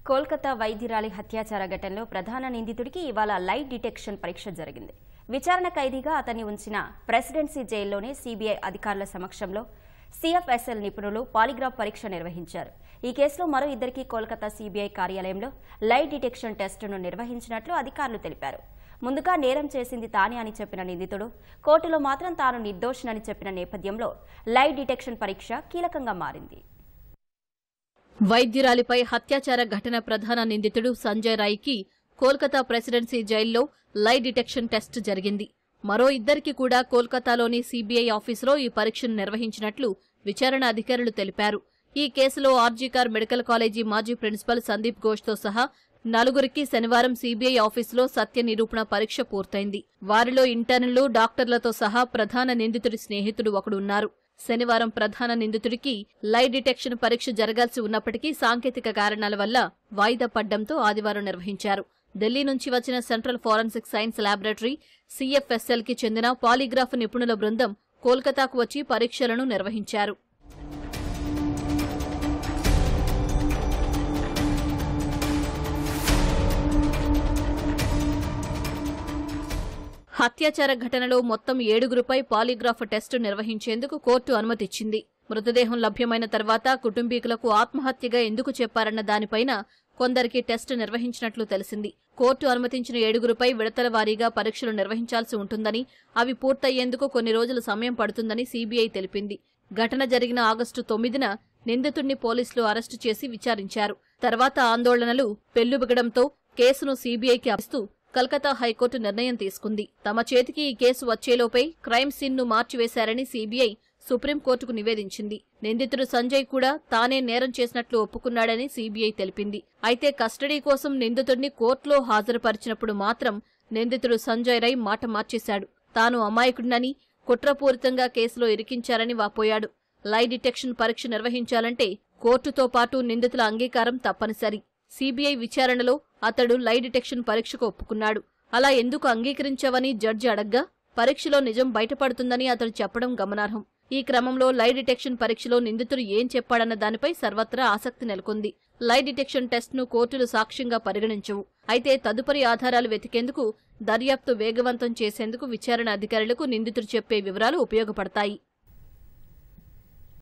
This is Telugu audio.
కోల్కతా వైద్యురాలి హత్యాచార ఘటనలో ప్రధాన నిందితుడికి ఇవాళ లై డిటెక్షన్ పరీక్ష జరిగింది. విచారణ ఖైదీగా అతన్ని ఉంచిన ప్రెసిడెన్సీ జైల్లోనే సీబీఐ అధికారుల సమక్షంలో సిఎఫ్ఎస్ఎల్ నిపుణులు పాలిగ్రాఫ్ పరీక్ష నిర్వహించారు. ఈ కేసులో మరో ఇద్దరికి కోల్కతా సీబీఐ కార్యాలయంలో లై డిటెక్షన్ టెస్టును నిర్వహించినట్లు అధికారులు తెలిపారు. ముందుగా నేరం చేసింది తానే అని చెప్పిన నిందితుడు కోర్టులో మాత్రం తాను నిర్దోషినని చెప్పిన నేపథ్యంలో లై డిటెక్షన్ పరీక్ష కీలకంగా మారింది. వైద్యురాలిపై హత్యాచార ఘటన ప్రధాన నిందితుడు సంజయ్ రాయ్కి కోల్కతా ప్రెసిడెన్సీ జైల్లో లై డిటెక్షన్ టెస్ట్ జరిగింది. మరో ఇద్దరికి కూడా కోల్కతాలోని సీబీఐ ఆఫీసులో ఈ పరీక్షను నిర్వహించినట్లు విచారణ అధికారులు తెలిపారు. ఈ కేసులో ఆర్జీకార్ మెడికల్ కాలేజీ మాజీ ప్రిన్సిపల్ సందీప్ ఘోష్తో సహా నలుగురికి శనివారం సీబీఐ ఆఫీసులో సత్య నిరూపణ పరీక్ష పూర్తయింది. వారిలో ఇంటర్న్లు, డాక్టర్లతో సహా ప్రధాన నిందితుడి స్నేహితుడు ఒకడున్నారు. శనివారం ప్రధాన నిందితుడికి లై డిటెక్షన్ పరీక్ష జరగాల్సి ఉన్నప్పటికీ సాంకేతిక కారణాల వల్ల వాయిదా పడ్డంతో ఆదివారం నిర్వహించారు. ఢిల్లీ నుంచి వచ్చిన central forensic science laboratory CFSL కి చెందిన పాలిగ్రాఫ్ నిపుణుల బృందం కోల్కతాకు వచ్చి పరీక్షలను నిర్వహించారు. హత్యాచార ఘటనలో మొత్తం 7గురిపై పాలిగ్రాఫ్ టెస్టు నిర్వహించేందుకు కోర్టు అనుమతిచ్చింది. మృతదేహం లభ్యమైన తర్వాత కుటుంబీకులకు ఆత్మహత్యగా ఎందుకు చెప్పారన్న దానిపైన కొందరికి టెస్టు నిర్వహించినట్లు తెలిసింది. కోర్టు అనుమతించిన 7గురిపై విడతల వారీగా పరీక్షలు నిర్వహించాల్సి ఉంటుందని, అవి పూర్తయ్యేందుకు కొన్ని రోజులు సమయం పడుతుందని సీబీఐ తెలిపింది. ఘటన జరిగిన ఆగస్టు 9న నిందితుడిని పోలీసులు అరెస్టు చేసి విచారించారు. తర్వాత ఆందోళనలు పెల్లుబిగడంతో కేసును సీబీఐకి అప్పగిస్తూ కల్కతా హైకోర్టు నిర్ణయం తీసుకుంది. తమ చేతికి ఈ కేసు వచ్చేలోపే క్రైమ్ సీన్ ను మార్చివేశారని సీబీఐ సుప్రీంకోర్టుకు నివేదించింది. నిందితుడు సంజయ్ కూడా తానే నేరం చేసినట్లు ఒప్పుకున్నాడని సీబీఐ తెలిపింది. అయితే కస్టడీ కోసం నిందితుడిని కోర్టులో హాజరుపరిచినప్పుడు మాత్రం నిందితుడు సంజయ్ రై మాట మార్చేశాడు. తాను అమాయకుడినని, కుట్రపూరితంగా కేసులో ఇరికించారని వాపోయాడు. లై డిటెక్షన్ పరీక్ష నిర్వహించాలంటే కోర్టుతో పాటు నిందితుల అంగీకారం తప్పనిసరి. సీబీఐ విచారణలో అతడు లై డిటెక్షన్ పరీక్షకు ఒప్పుకున్నాడు. అలా ఎందుకు అంగీకరించావని జడ్జి అడగ్గా పరీక్షలో నిజం బయటపడుతుందని అతడు చెప్పడం గమనార్హం. ఈ క్రమంలో లై డిటెక్షన్ పరీక్షలో నిందితుడు ఏం చెప్పాడన్న దానిపై సర్వత్రా ఆసక్తి నెలకొంది. లై డిటెక్షన్ టెస్ట్ను కోర్టులు సాక్ష్యంగా పరిగణించవు. అయితే తదుపరి ఆధారాలు వెతికేందుకు, దర్యాప్తు వేగవంతం చేసేందుకు విచారణ అధికారులకు నిందితుడు చెప్పే వివరాలు ఉపయోగపడతాయి.